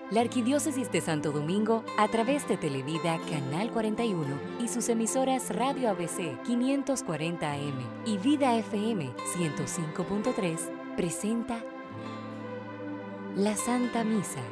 La Arquidiócesis de Santo Domingo, a través de Televida Canal 41 y sus emisoras Radio ABC 540 AM y Vida FM 105.3, presenta la Santa Misa.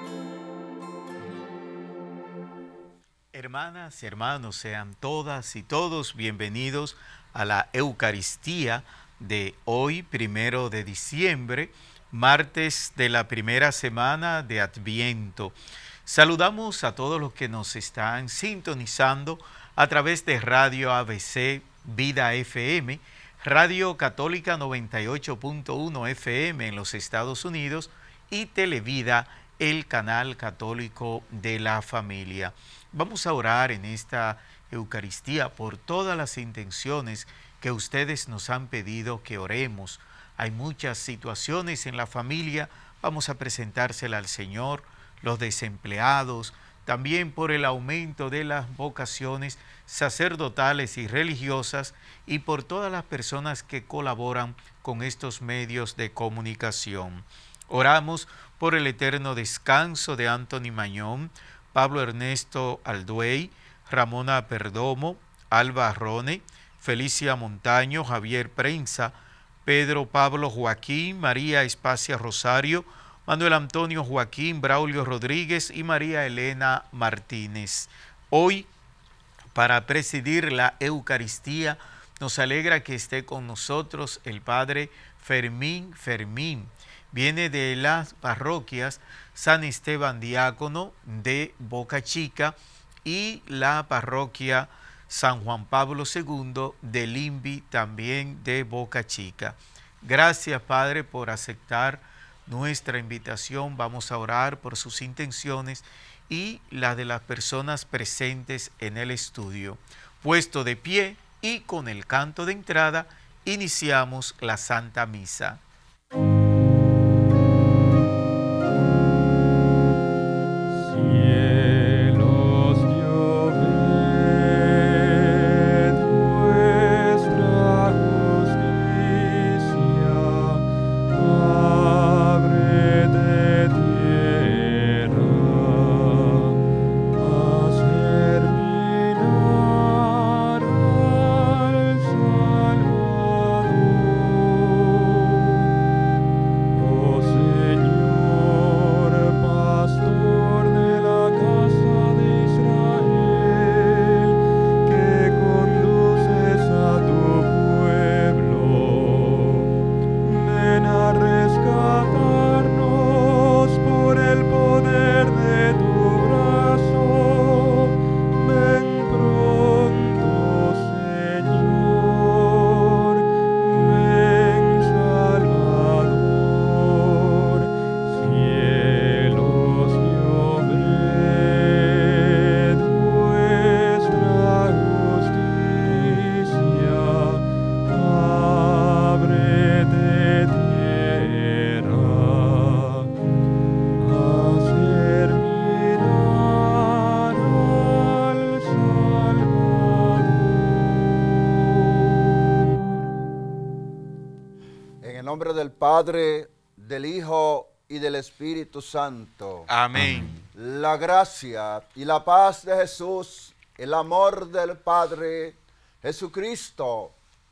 Hermanas y hermanos, sean todas y todos bienvenidos a la Eucaristía de hoy, 1 de diciembre, martes de la primera semana de Adviento. Saludamos a todos los que nos están sintonizando a través de Radio ABC, Vida FM, Radio Católica 98.1 FM en los Estados Unidos y Televida, el canal católico de la familia. Vamos a orar en esta Eucaristía por todas las intenciones que ustedes nos han pedido que oremos. Hay muchas situaciones en la familia, vamos a presentársela al Señor, los desempleados, también por el aumento de las vocaciones sacerdotales y religiosas y por todas las personas que colaboran con estos medios de comunicación. Oramos por el eterno descanso de Anthony Mañón, Pablo Ernesto Alduey, Ramona Perdomo, Alba Rone, Felicia Montaño, Javier Prensa, Pedro Pablo Joaquín, María Espacia Rosario, Manuel Antonio Joaquín, Braulio Rodríguez y María Elena Martínez. Hoy, para presidir la Eucaristía, nos alegra que esté con nosotros el Padre Fermín Fermín. Viene de las parroquias San Esteban Diácono de Boca Chica y la parroquia San Juan Pablo II del INVI, también de Boca Chica. Gracias, Padre, por aceptar nuestra invitación. Vamos a orar por sus intenciones y las de las personas presentes en el estudio. Puesto de pie y con el canto de entrada, iniciamos la Santa Misa. Padre, del Hijo y del Espíritu Santo. Amén. La gracia y la paz de Jesús, el amor del Padre, Jesucristo,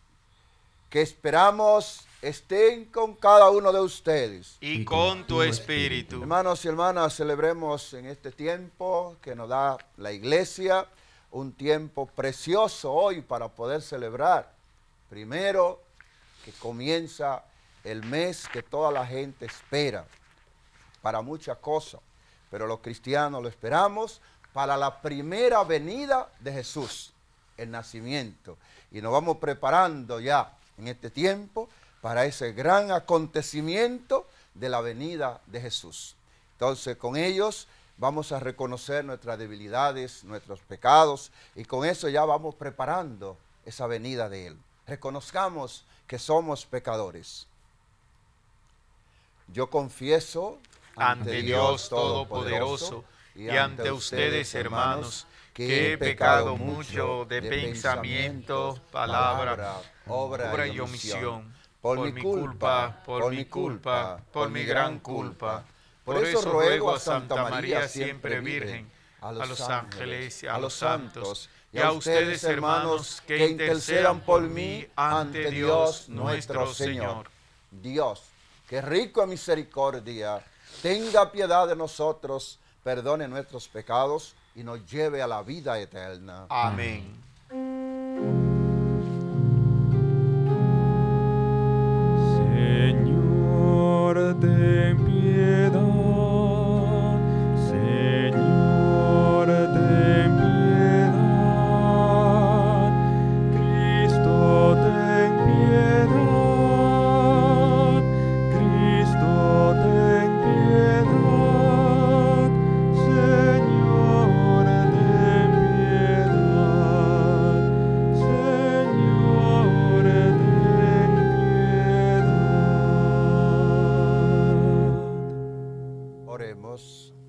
que esperamos estén con cada uno de ustedes. Y con tu espíritu. Hermanos y hermanas, celebremos en este tiempo que nos da la Iglesia, un tiempo precioso hoy para poder celebrar. Primero, que comienza el mes que toda la gente espera para muchas cosas, pero los cristianos lo esperamos para la primera venida de Jesús, el nacimiento. Y nos vamos preparando ya en este tiempo para ese gran acontecimiento de la venida de Jesús. Entonces, con ellos vamos a reconocer nuestras debilidades, nuestros pecados, y con eso ya vamos preparando esa venida de Él. Reconozcamos que somos pecadores. Yo confieso ante Dios Todopoderoso y ante ustedes, hermanos, que he pecado mucho de pensamiento, palabra, obra y omisión, por mi culpa, por mi gran culpa. Por eso ruego a Santa María, siempre Virgen, a los ángeles, a los santos, y a ustedes, hermanos, que intercedan por mí ante Dios nuestro Señor. Dios, que rico en misericordia, tenga piedad de nosotros, perdone nuestros pecados y nos lleve a la vida eterna. Amén. Señor, ten piedad. Señor, ten piedad. Cristo, ten piedad. Cristo, ten piedad. Señor, ten piedad. Señor, ten piedad. Oremos.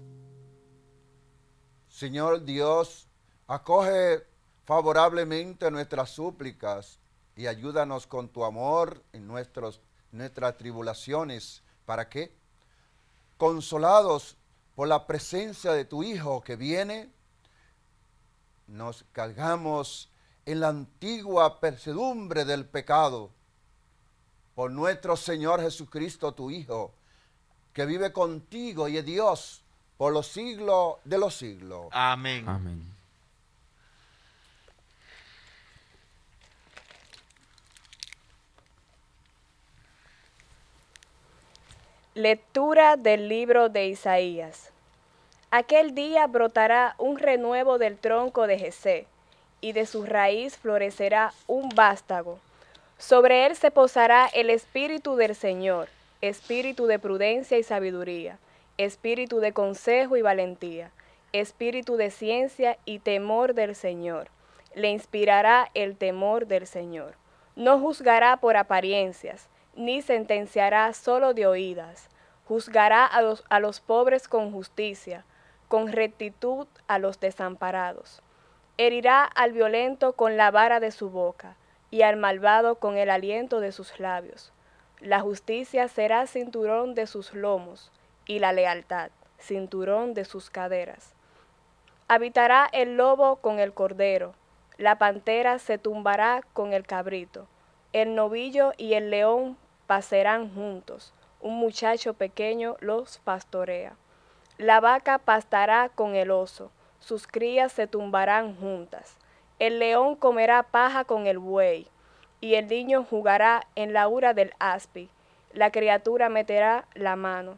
Señor Dios, acoge favorablemente nuestras súplicas y ayúdanos con tu amor en nuestras tribulaciones, para que, consolados por la presencia de tu Hijo que viene, nos cargamos en la antigua pesadumbre del pecado. Por nuestro Señor Jesucristo, tu Hijo, que vive contigo y es Dios por los siglos de los siglos. Amén. Amén. Lectura del libro de Isaías. Aquel día brotará un renuevo del tronco de Jesé, y de su raíz florecerá un vástago. Sobre él se posará el espíritu del Señor, espíritu de prudencia y sabiduría, espíritu de consejo y valentía, espíritu de ciencia y temor del Señor. Le inspirará el temor del Señor. No juzgará por apariencias, ni sentenciará solo de oídas. Juzgará a los pobres con justicia, con rectitud a los desamparados. Herirá al violento con la vara de su boca, y al malvado con el aliento de sus labios. La justicia será cinturón de sus lomos, y la lealtad, cinturón de sus caderas. Habitará el lobo con el cordero, la pantera se tumbará con el cabrito, el novillo y el león pasarán juntos, un muchacho pequeño los pastorea. La vaca pastará con el oso, sus crías se tumbarán juntas. El león comerá paja con el buey, y el niño jugará en la hura del aspi. La criatura meterá la mano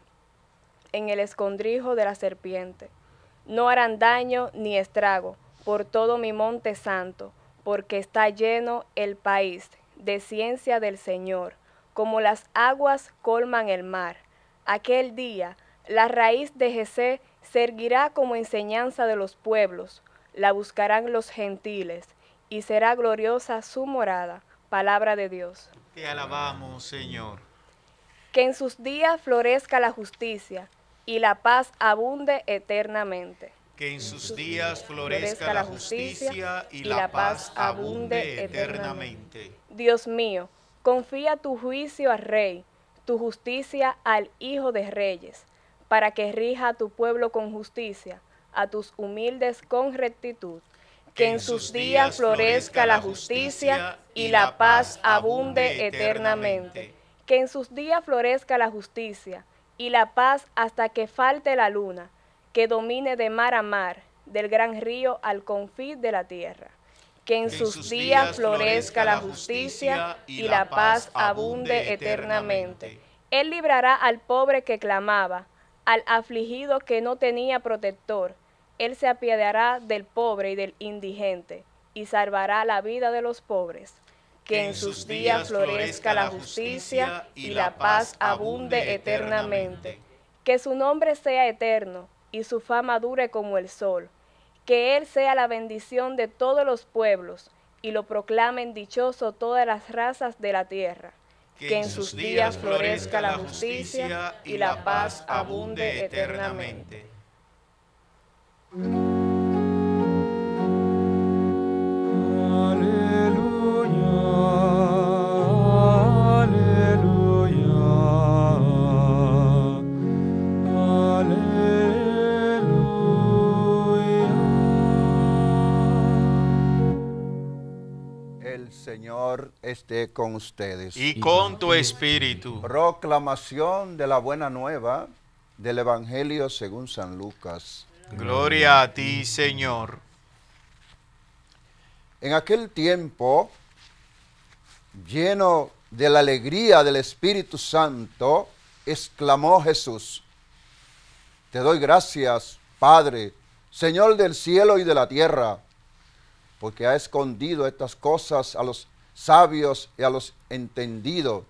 en el escondrijo de la serpiente. No harán daño ni estrago por todo mi monte santo, porque está lleno el país de ciencia del Señor, como las aguas colman el mar. Aquel día la raíz de Jesé se erguirá como enseñanza de los pueblos, la buscarán los gentiles, y será gloriosa su morada. Palabra de Dios. Te alabamos, Señor. Que en sus días florezca la justicia, y la paz abunde eternamente. Que en sus días florezca la justicia y la paz abunde eternamente. Dios mío, confía tu juicio al Rey, tu justicia al Hijo de Reyes, para que rija a tu pueblo con justicia, a tus humildes con rectitud. Que en sus días florezca la justicia y la paz abunde eternamente. Que en sus días florezca la justicia y la paz hasta que falte la luna, que domine de mar a mar, del gran río al confín de la tierra. Que en sus días florezca la justicia y la paz abunde eternamente. Él librará al pobre que clamaba, al afligido que no tenía protector. Él se apiadará del pobre y del indigente, y salvará la vida de los pobres. Que en sus días florezca la justicia y la paz abunde eternamente. Que su nombre sea eterno, y su fama dure como el sol. Que Él sea la bendición de todos los pueblos, y lo proclamen dichoso todas las razas de la tierra. Que en sus días florezca la justicia y la paz abunde eternamente. Aleluya, aleluya. Señor esté con ustedes. Y con tu espíritu. Proclamación de la buena nueva del Evangelio según San Lucas. Gloria a ti, Señor. En aquel tiempo, lleno de la alegría del Espíritu Santo, exclamó Jesús: Te doy gracias, Padre, Señor del cielo y de la tierra, porque ha escondido estas cosas a los sabios y a los entendidos,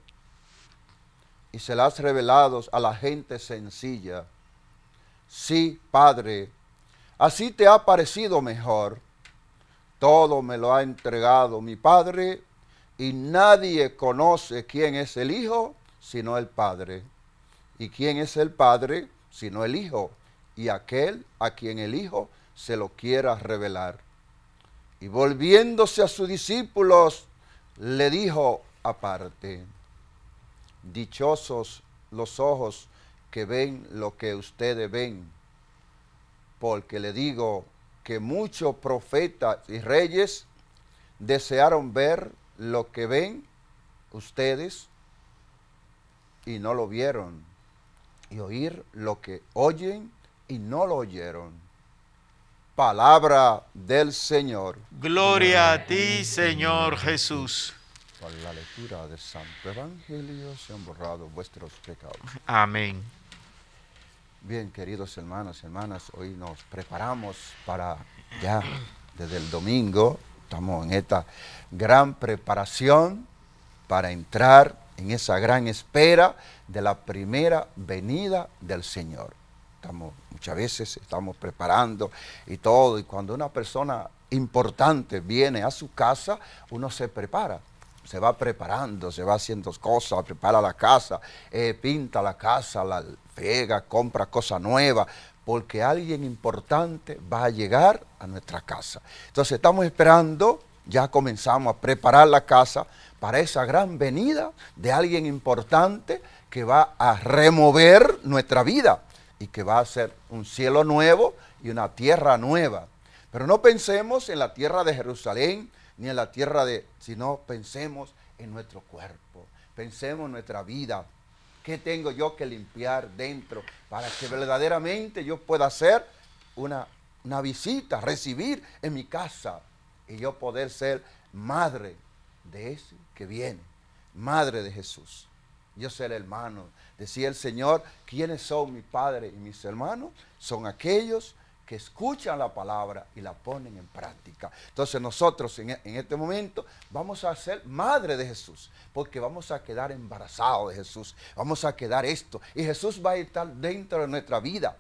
y se las has revelado a la gente sencilla. Sí, Padre, así te ha parecido mejor. Todo me lo ha entregado mi Padre, y nadie conoce quién es el Hijo sino el Padre, y quién es el Padre sino el Hijo, y aquel a quien el Hijo se lo quiera revelar. Y volviéndose a sus discípulos, le dijo aparte: Dichosos los ojos que ven lo que ustedes ven, porque le digo que muchos profetas y reyes desearon ver lo que ven ustedes y no lo vieron, y oír lo que oyen y no lo oyeron. Palabra del Señor. Gloria a ti, Señor Jesús. Por la lectura del Santo Evangelio sean borrados vuestros pecados. Amén. Bien, queridos hermanos y hermanas, hoy nos preparamos para ya, desde el domingo, estamos en esta gran preparación para entrar en esa gran espera de la primera venida del Señor. Muchas veces estamos preparando y todo, y cuando una persona importante viene a su casa, uno se prepara. Se va preparando, se va haciendo cosas, prepara la casa, pinta la casa, la pega, compra cosas nuevas, porque alguien importante va a llegar a nuestra casa. Entonces estamos esperando, ya comenzamos a preparar la casa para esa gran venida de alguien importante que va a remover nuestra vida y que va a hacer un cielo nuevo y una tierra nueva. Pero no pensemos en la tierra de Jerusalén, ni en la tierra sino pensemos en nuestro cuerpo, pensemos en nuestra vida. ¿Qué tengo yo que limpiar dentro para que verdaderamente yo pueda hacer una visita, recibir en mi casa y yo poder ser madre de ese que viene, madre de Jesús? Yo ser hermano. Decía el Señor: ¿quiénes son mi padre y mis hermanos? Son aquellos que escuchan la palabra y la ponen en práctica. Entonces nosotros en este momento vamos a ser madre de Jesús, porque vamos a quedar embarazados de Jesús, vamos a quedar esto, y Jesús va a estar dentro de nuestra vida,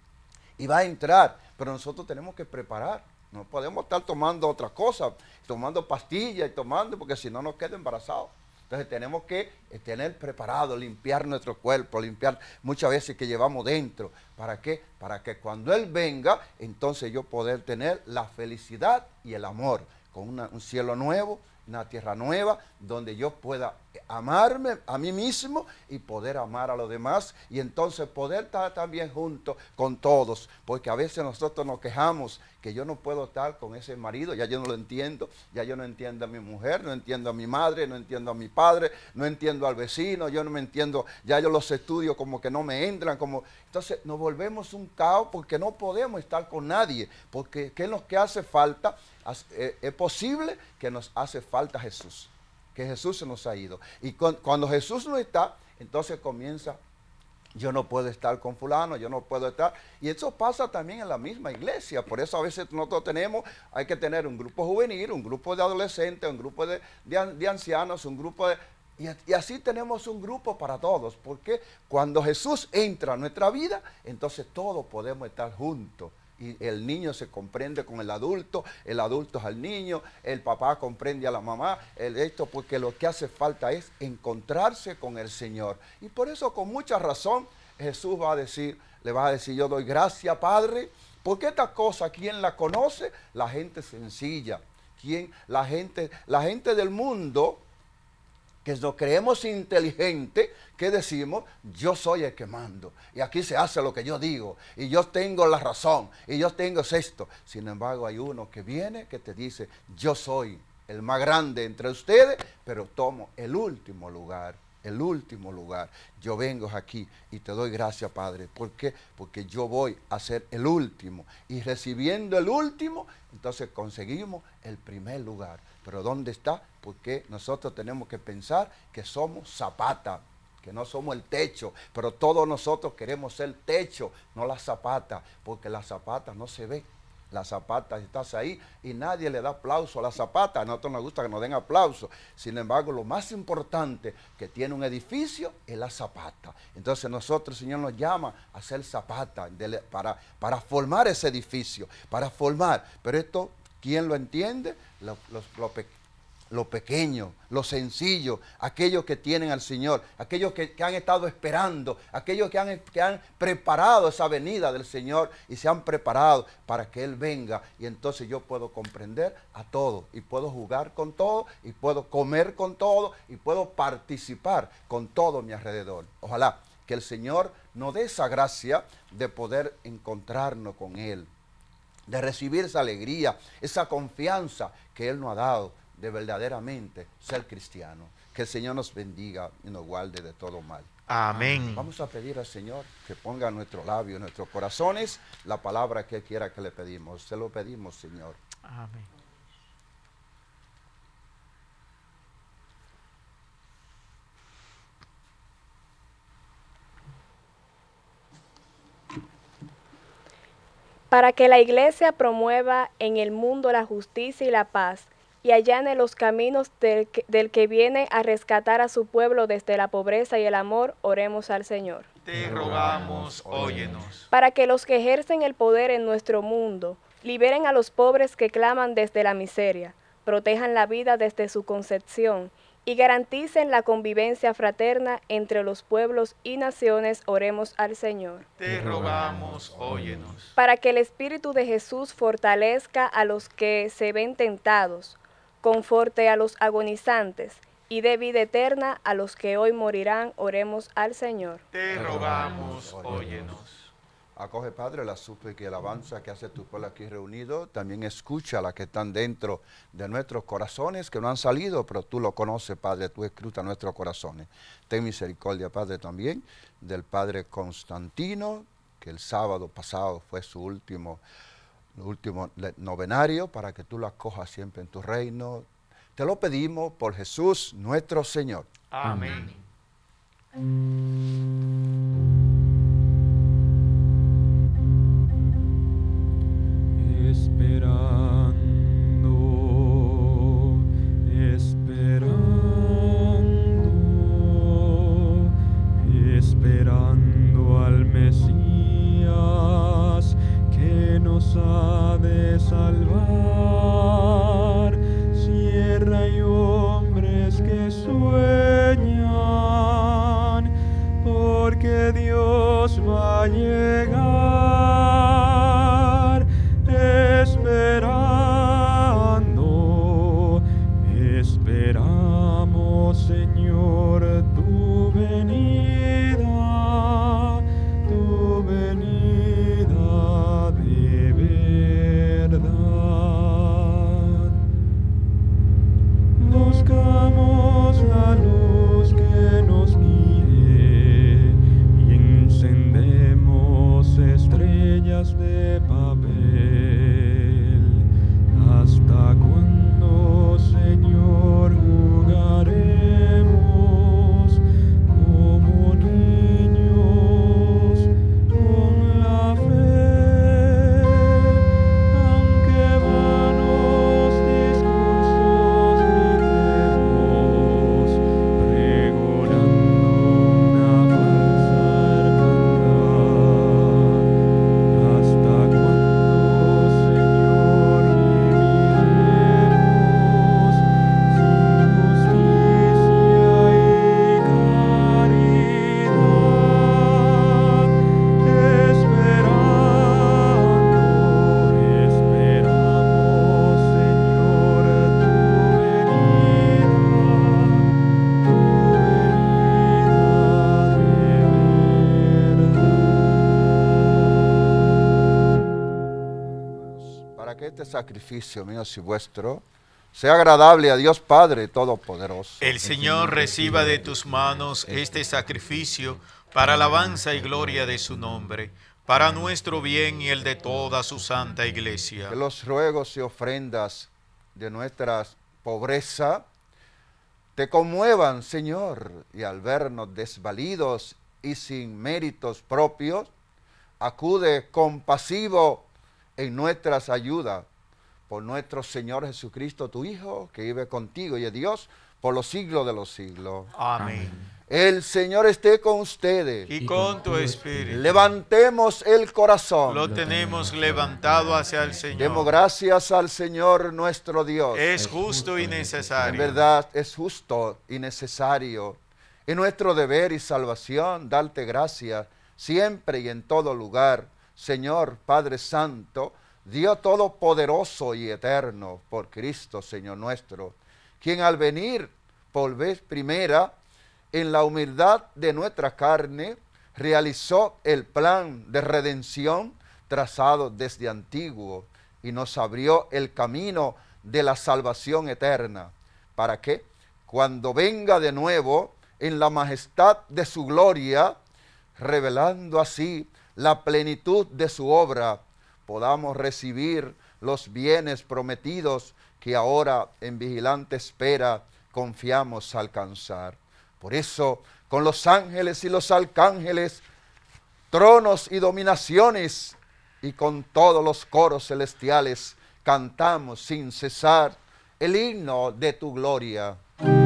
y va a entrar, pero nosotros tenemos que preparar. No podemos estar tomando otra cosa, tomando pastillas y tomando, porque si no nos queda embarazados. Entonces tenemos que tener preparado, limpiar nuestro cuerpo, limpiar muchas veces que llevamos dentro. ¿Para qué? Para que cuando Él venga, entonces yo poder tener la felicidad y el amor, con un cielo nuevo, una tierra nueva, donde yo pueda amarme a mí mismo y poder amar a los demás, y entonces poder estar también junto con todos, porque a veces nosotros nos quejamos que yo no puedo estar con ese marido, ya yo no lo entiendo, ya yo no entiendo a mi mujer, no entiendo a mi madre, no entiendo a mi padre, no entiendo al vecino, yo no me entiendo, ya yo los estudios como que no me entran, entonces nos volvemos un caos porque no podemos estar con nadie, porque ¿qué es lo que hace falta? Es posible que nos hace falta Jesús, que Jesús se nos ha ido, y cuando Jesús no está, entonces comienza: yo no puedo estar con fulano, yo no puedo estar, y eso pasa también en la misma iglesia. Por eso a veces nosotros hay que tener un grupo juvenil, un grupo de adolescentes, un grupo de ancianos, un grupo y así tenemos un grupo para todos, porque cuando Jesús entra a nuestra vida, entonces todos podemos estar juntos. Y el niño se comprende con el adulto es al niño, el papá comprende a la mamá, porque lo que hace falta es encontrarse con el Señor. Y por eso, con mucha razón, Jesús le va a decir: yo doy gracias, Padre, porque esta cosa, ¿quién la conoce? La gente sencilla. La gente del mundo, que nos creemos inteligentes, que decimos: yo soy el que mando, y aquí se hace lo que yo digo, y yo tengo la razón, y yo tengo esto. Sin embargo, hay uno que viene que te dice: yo soy el más grande entre ustedes, pero tomo el último lugar. El último lugar. Yo vengo aquí y te doy gracias, Padre. ¿Por qué? Porque yo voy a ser el último. Y recibiendo el último, entonces conseguimos el primer lugar. Pero ¿dónde está? Porque nosotros tenemos que pensar que somos zapata, que no somos el techo. Pero todos nosotros queremos ser techo, no la zapata, porque la zapata no se ve. La zapata, estás ahí y nadie le da aplauso a la zapata. A nosotros nos gusta que nos den aplauso. Sin embargo, lo más importante que tiene un edificio es la zapata. Entonces nosotros, el Señor nos llama a ser zapata para formar ese edificio, para formar. Pero esto, ¿quién lo entiende? Lo pequeño, lo sencillo, aquellos que tienen al Señor, aquellos que han estado esperando, aquellos que han preparado esa venida del Señor y se han preparado para que Él venga. Y entonces yo puedo comprender a todo y puedo jugar con todo y puedo comer con todo y puedo participar con todo a mi alrededor. Ojalá que el Señor nos dé esa gracia de poder encontrarnos con Él, de recibir esa alegría, esa confianza que Él nos ha dado de verdaderamente ser cristiano. Que el Señor nos bendiga y nos guarde de todo mal. Amén. Vamos a pedir al Señor que ponga en nuestros labios, en nuestros corazones, la palabra que Él quiera que le pedimos. Se lo pedimos, Señor. Amén. Para que la Iglesia promueva en el mundo la justicia y la paz, y allane los caminos del que viene a rescatar a su pueblo desde la pobreza y el amor, oremos al Señor. Te rogamos, óyenos. Para que los que ejercen el poder en nuestro mundo liberen a los pobres que claman desde la miseria, protejan la vida desde su concepción y garanticen la convivencia fraterna entre los pueblos y naciones, oremos al Señor. Te rogamos, óyenos. Para que el Espíritu de Jesús fortalezca a los que se ven tentados, conforte a los agonizantes y dé vida eterna a los que hoy morirán, oremos al Señor. Te rogamos, óyenos. Acoge, Padre, la súplica y alabanza que hace tu pueblo aquí reunido. También escucha a las que están dentro de nuestros corazones, que no han salido, pero tú lo conoces, Padre, tú escrutas nuestros corazones. Ten misericordia, Padre, también del Padre Constantino, que el sábado pasado fue su último novenario, para que tú lo acojas siempre en tu reino. Te lo pedimos por Jesús nuestro Señor. Amén. Esperando al Mesías que nos ha de salvar, sierra y hombres que sueñan, porque Dios va a llegar, esperamos, Señor, tu venida de verdad. Buscamos la luz que nos guíe y encendemos estrellas de papel. ¿Hasta cuándo, Señor, jugaremos como niños con la fe? Aunque vanos discursos gritemos, pregonando una falsa hermandad. ¿Hasta cuándo, Señor, viviremos sin justicia y caridad? Esperamos, Señor, tu venida de verdad. Para que este sacrificio mío y vuestro sea agradable a Dios Padre Todopoderoso. El Señor reciba de tus manos este sacrificio para alabanza y gloria de su nombre, para nuestro bien y el de toda su santa iglesia. Que los ruegos y ofrendas de nuestra pobreza te conmuevan, Señor, y al vernos desvalidos y sin méritos propios, acude compasivo en nuestras ayudas. Por nuestro Señor Jesucristo, tu Hijo, que vive contigo y es Dios por los siglos de los siglos. Amén. El Señor esté con ustedes. Y con tu espíritu. Levantemos el corazón. Lo tenemos levantado hacia el Señor. Demos gracias al Señor nuestro Dios. Es justo y necesario. En verdad es justo y necesario. Es nuestro deber y salvación darte gracias siempre y en todo lugar. Señor Padre Santo, Dios Todopoderoso y Eterno, por Cristo, Señor nuestro, quien al venir por vez primera en la humildad de nuestra carne, realizó el plan de redención trazado desde antiguo y nos abrió el camino de la salvación eterna, para que, cuando venga de nuevo en la majestad de su gloria, revelando así la plenitud de su obra, podamos recibir los bienes prometidos que ahora en vigilante espera confiamos alcanzar. Por eso, con los ángeles y los arcángeles, tronos y dominaciones, y con todos los coros celestiales, cantamos sin cesar el himno de tu gloria.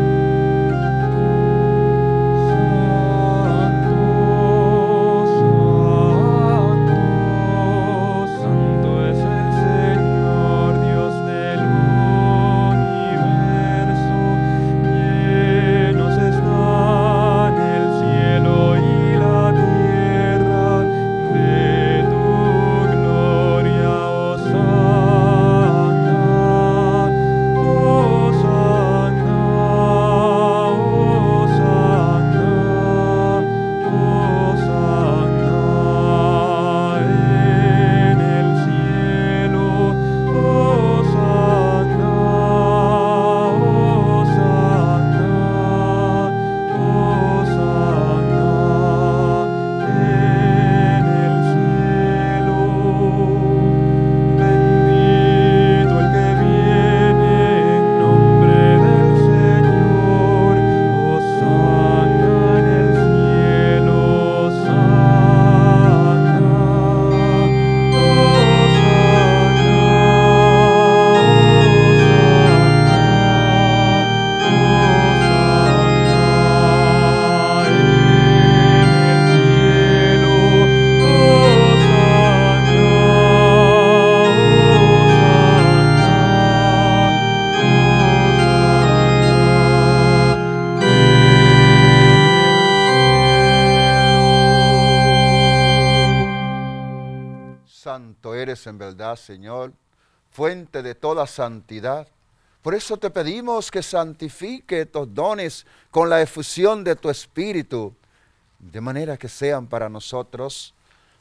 Santo eres en verdad, Señor, fuente de toda santidad. Por eso te pedimos que santifique estos dones con la efusión de tu Espíritu, de manera que sean para nosotros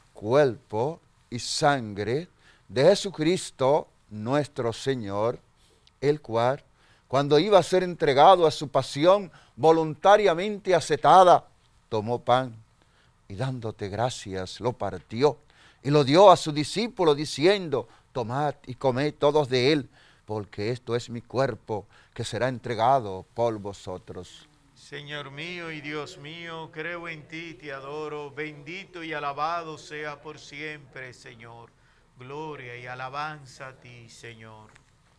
cuerpo y sangre de Jesucristo nuestro Señor, el cual, cuando iba a ser entregado a su pasión voluntariamente aceptada, tomó pan y dándote gracias lo partió y lo dio a su discípulo diciendo: tomad y comed todos de él, porque esto es mi cuerpo que será entregado por vosotros. Señor mío y Dios mío, creo en ti, te adoro, bendito y alabado sea por siempre, Señor. Gloria y alabanza a ti, Señor.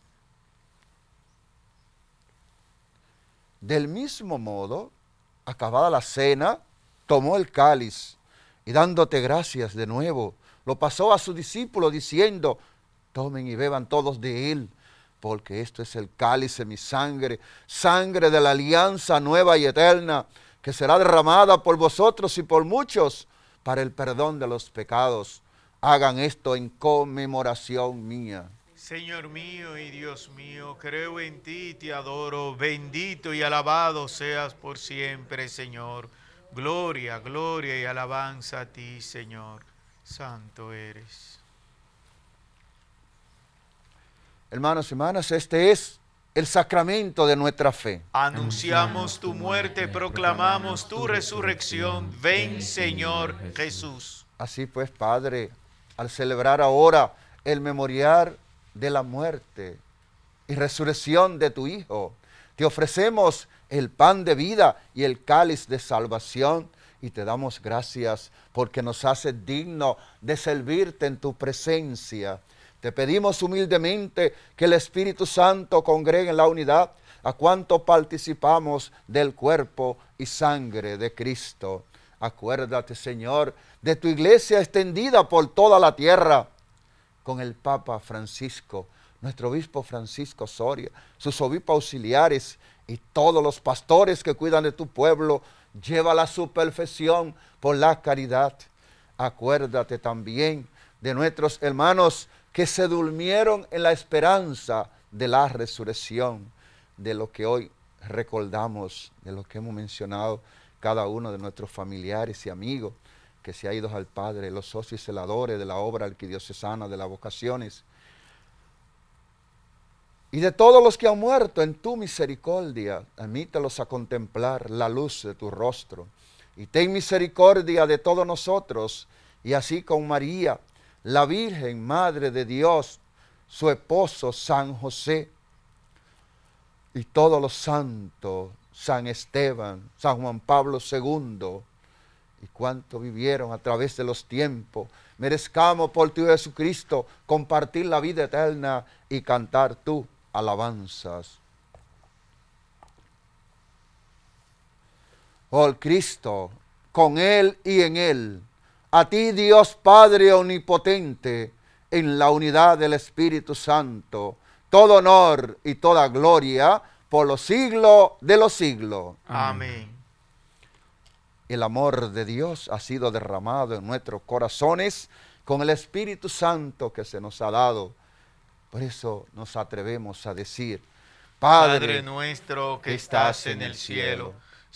Del mismo modo, acabada la cena, tomó el cáliz y dándote gracias de nuevo, lo pasó a su discípulo diciendo: tomen y beban todos de él, porque esto es el cáliz de mi sangre, sangre de la alianza nueva y eterna, que será derramada por vosotros y por muchos para el perdón de los pecados. Hagan esto en conmemoración mía. Señor mío y Dios mío, creo en ti, te adoro, bendito y alabado seas por siempre, Señor. Gloria, gloria y alabanza a ti, Señor. Santo eres. Hermanos y hermanas, este es el sacramento de nuestra fe. Anunciamos tu muerte, proclamamos tu resurrección. Ven, Señor Jesús. Así pues, Padre, al celebrar ahora el memorial de la muerte y resurrección de tu Hijo, te ofrecemos el pan de vida y el cáliz de salvación y te damos gracias porque nos haces dignos de servirte en tu presencia. Te pedimos humildemente que el Espíritu Santo congregue en la unidad a cuanto participamos del cuerpo y sangre de Cristo. Acuérdate, Señor, de tu iglesia extendida por toda la tierra, con el Papa Francisco, nuestro obispo Francisco Soria, sus obispos auxiliares y todos los pastores que cuidan de tu pueblo. Llévala a su perfección por la caridad. Acuérdate también de nuestros hermanos que se durmieron en la esperanza de la resurrección, de lo que hoy recordamos, de lo que hemos mencionado cada uno de nuestros familiares y amigos que se ha ido al Padre, los socios y celadores de la obra arquidiocesana de las vocaciones, y de todos los que han muerto en tu misericordia. Admítelos a contemplar la luz de tu rostro, y ten misericordia de todos nosotros, y así con María, la Virgen Madre de Dios, su esposo San José, y todos los santos, San Esteban, San Juan Pablo II, y cuantos vivieron a través de los tiempos, merezcamos por tu Jesucristo compartir la vida eterna y cantar tus alabanzas. Oh Cristo, con Él y en Él, a ti Dios Padre omnipotente, en la unidad del Espíritu Santo, todo honor y toda gloria por los siglos de los siglos. Amén. El amor de Dios ha sido derramado en nuestros corazones con el Espíritu Santo que se nos ha dado. Por eso nos atrevemos a decir: Padre nuestro que estás en el cielo,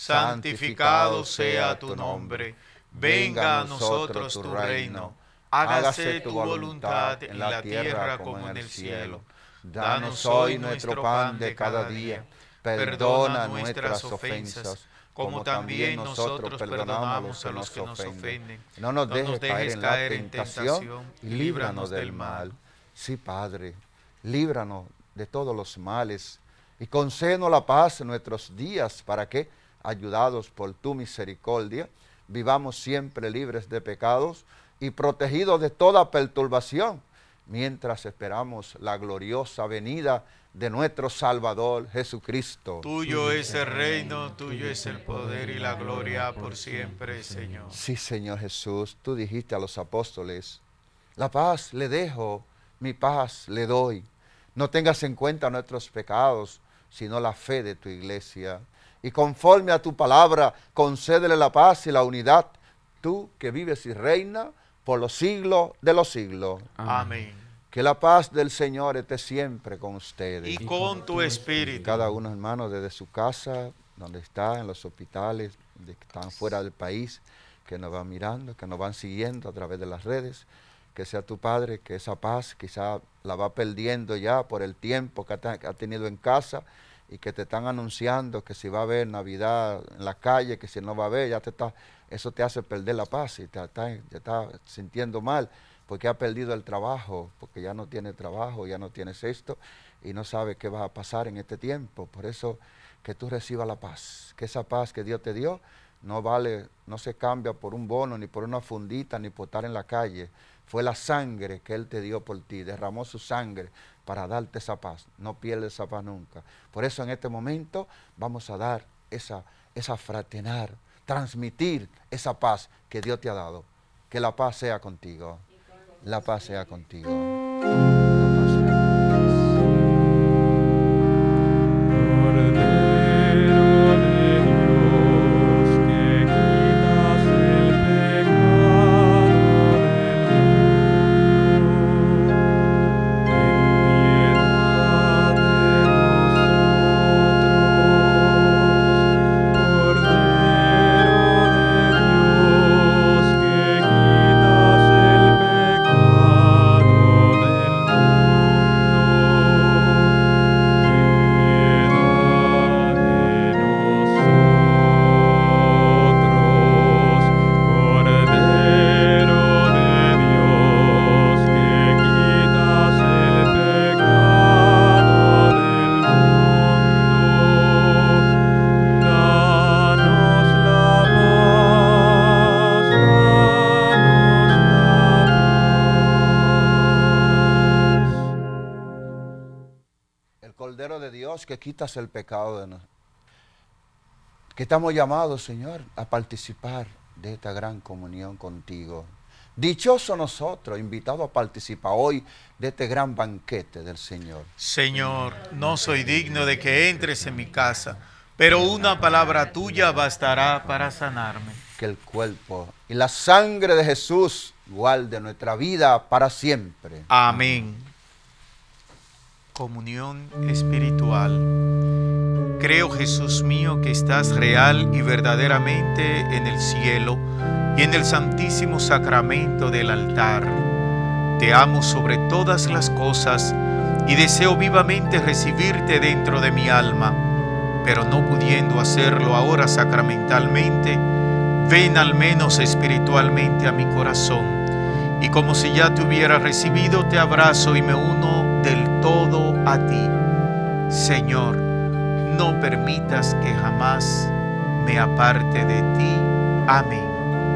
santificado sea tu nombre. Venga a nosotros tu reino. Hágase tu voluntad en la tierra como en el cielo. Danos hoy nuestro pan de cada día. Perdona nuestras ofensas, como también nosotros perdonamos a los que nos ofenden. No nos dejes caer en tentación y líbranos del mal. Sí, Padre, líbranos de todos los males y concédenos la paz en nuestros días, para que, ayudados por tu misericordia, vivamos siempre libres de pecados y protegidos de toda perturbación, mientras esperamos la gloriosa venida de nuestro Salvador Jesucristo. Tuyo es el reino, tuyo es el poder y la gloria por siempre, Señor. Sí, Señor Jesús, tú dijiste a los apóstoles: la paz le dejo, mi paz le doy. No tengas en cuenta nuestros pecados, sino la fe de tu iglesia. Y conforme a tu palabra, concédele la paz y la unidad, tú que vives y reinas por los siglos de los siglos. Amén. Que la paz del Señor esté siempre con ustedes. Y con tu espíritu. Cada uno, hermano, desde su casa, donde está, en los hospitales, que están fuera del país, que nos van mirando, que nos van siguiendo a través de las redes. Que sea tu Padre, que esa paz quizá la va perdiendo ya por el tiempo que ha tenido en casa, y que te están anunciando que si va a haber Navidad en la calle, que si no va a haber, eso te hace perder la paz y te está sintiendo mal, porque ha perdido el trabajo, porque ya no tiene trabajo, ya no tienes esto, y no sabe qué va a pasar en este tiempo. Por eso, que tú recibas la paz, que esa paz que Dios te dio no se cambia por un bono, ni por una fundita, ni por estar en la calle. Fue la sangre que Él te dio por ti, derramó su sangre para darte esa paz. No pierdes esa paz nunca. Por eso en este momento vamos a dar esa fraternidad, transmitir esa paz que Dios te ha dado. Que la paz sea contigo. La paz sea contigo. Dios, que quitas el pecado de nosotros. Que estamos llamados, Señor, a participar de esta gran comunión contigo. Dichosos nosotros, invitados a participar hoy de este gran banquete del Señor. Señor, no soy digno de que entres en mi casa, pero una palabra tuya bastará para sanarme. Que el cuerpo y la sangre de Jesús guarde nuestra vida para siempre. Amén. Comunión espiritual. Creo, Jesús mío, que estás real y verdaderamente en el cielo y en el santísimo sacramento del altar. Te amo sobre todas las cosas y deseo vivamente recibirte dentro de mi alma, pero no pudiendo hacerlo ahora sacramentalmente, ven al menos espiritualmente a mi corazón, y como si ya te hubiera recibido, te abrazo y me uno del todo a ti. Señor, no permitas que jamás me aparte de ti. Amén.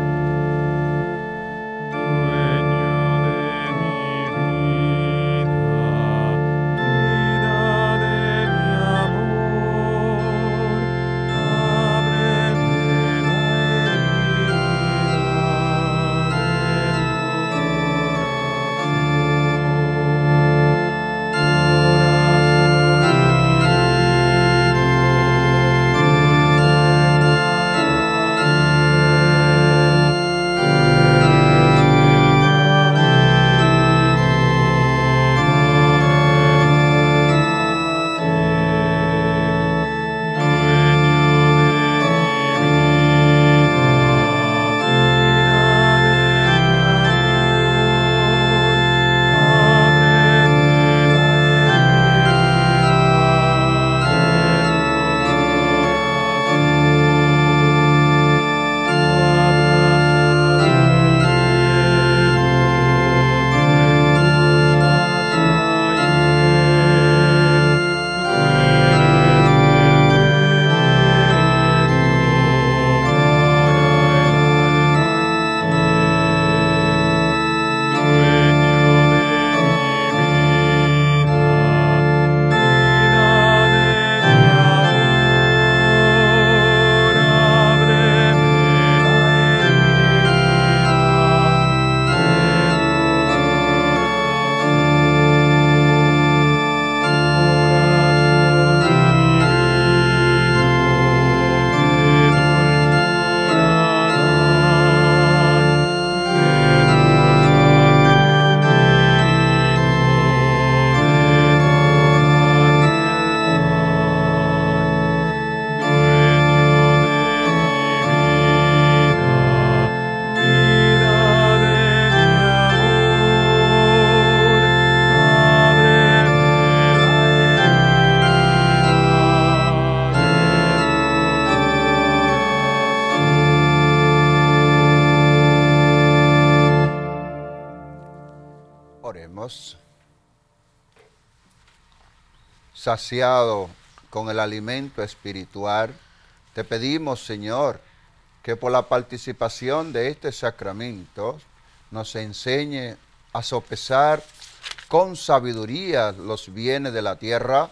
Saciado con el alimento espiritual, te pedimos, Señor, que por la participación de este sacramento nos enseñe a sopesar con sabiduría los bienes de la tierra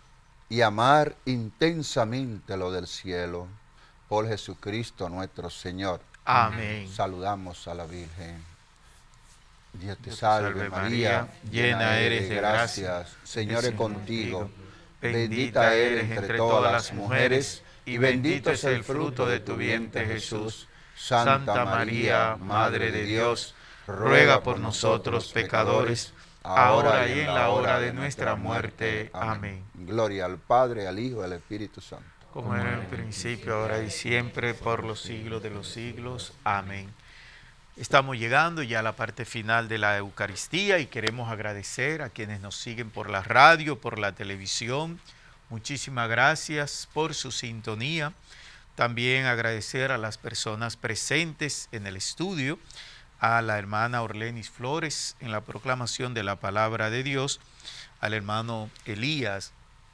y amar intensamente lo del cielo. Por Jesucristo nuestro Señor. Amén. Saludamos a la Virgen. Dios te Dios te salve María, llena eres de gracia, Señor es contigo. Bendita eres entre todas las mujeres, y bendito es el fruto de tu vientre, Jesús. Santa María, Madre de Dios, ruega por nosotros pecadores, ahora y en la hora de nuestra muerte. Amén. Gloria al Padre, al Hijo y al Espíritu Santo. Como era en el principio, ahora y siempre, por los siglos de los siglos. Amén. Estamos llegando ya a la parte final de la Eucaristía y queremos agradecer a quienes nos siguen por la radio, por la televisión. Muchísimas gracias por su sintonía. También agradecer a las personas presentes en el estudio, a la hermana Orlenis Flores en la proclamación de la palabra de Dios, al hermano Elías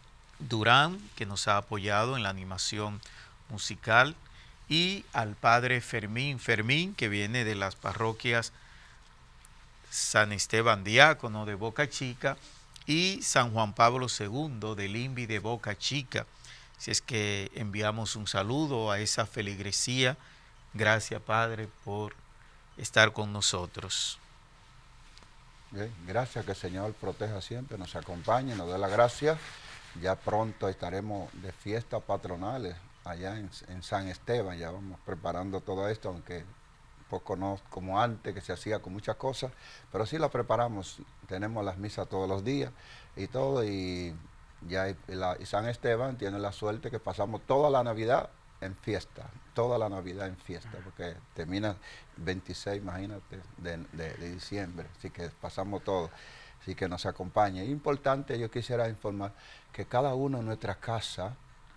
Durán, que nos ha apoyado en la animación musical, y al padre Fermín, que viene de las parroquias San Esteban Diácono de Boca Chica y San Juan Pablo II del INVI de Boca Chica. Si es que enviamos un saludo a esa feligresía. Gracias, Padre, por estar con nosotros. Bien, gracias, que el Señor proteja siempre, nos acompañe, nos dé la gracia. Ya pronto estaremos de fiestas patronales allá en San Esteban. Ya vamos preparando todo esto, aunque poco no como antes, que se hacía con muchas cosas, pero sí la preparamos. Tenemos las misas todos los días y todo, y ya y San Esteban tiene la suerte que pasamos toda la Navidad en fiesta, toda la Navidad en fiesta, porque termina 26, imagínate, de diciembre, así que pasamos todo, así que nos acompaña. Es importante, yo quisiera informar que cada uno en nuestra casa,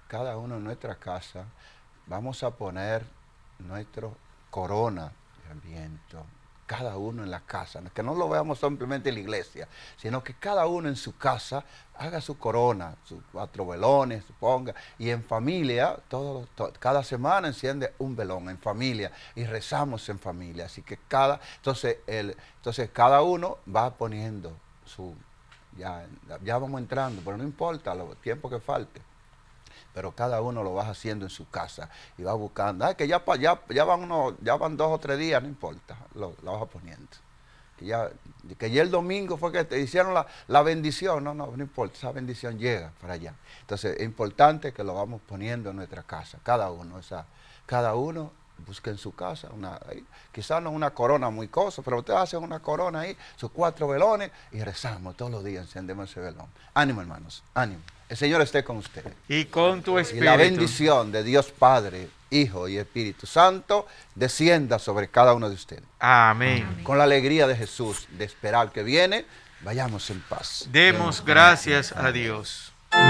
vamos a poner nuestro corona de Adviento, cada uno en la casa, que no lo veamos simplemente en la iglesia, sino que cada uno en su casa haga su corona, sus 4 velones, ponga, y en familia, cada semana enciende un velón en familia y rezamos en familia. Así que entonces cada uno va poniendo su, ya vamos entrando, pero no importa los tiempos que falte. Pero cada uno lo va haciendo en su casa y va buscando. Que ya van 2 o 3 días, no importa, lo vas poniendo. Que ya el domingo fue que te hicieron la bendición, no importa, esa bendición llega para allá. Entonces es importante que lo vamos poniendo en nuestra casa, cada uno busque en su casa, quizás no una corona muy cosa, pero ustedes hacen una corona ahí, sus 4 velones, y rezamos todos los días, encendemos ese velón. Ánimo, hermanos, ánimo. El Señor esté con ustedes. Y con tu espíritu. Y la bendición de Dios Padre, Hijo y Espíritu Santo descienda sobre cada uno de ustedes. Amén. Con la alegría de Jesús, de esperar que viene, vayamos en paz. Demos gracias a Dios.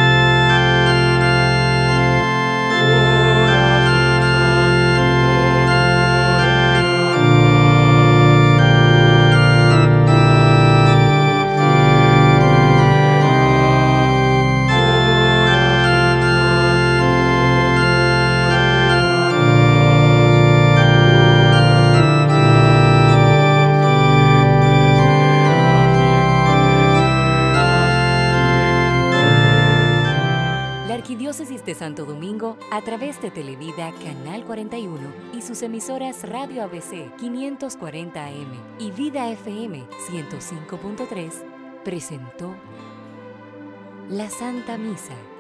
De Santo Domingo, a través de Televida Canal 41 y sus emisoras Radio ABC 540 AM y Vida FM 105.3, presentó la Santa Misa.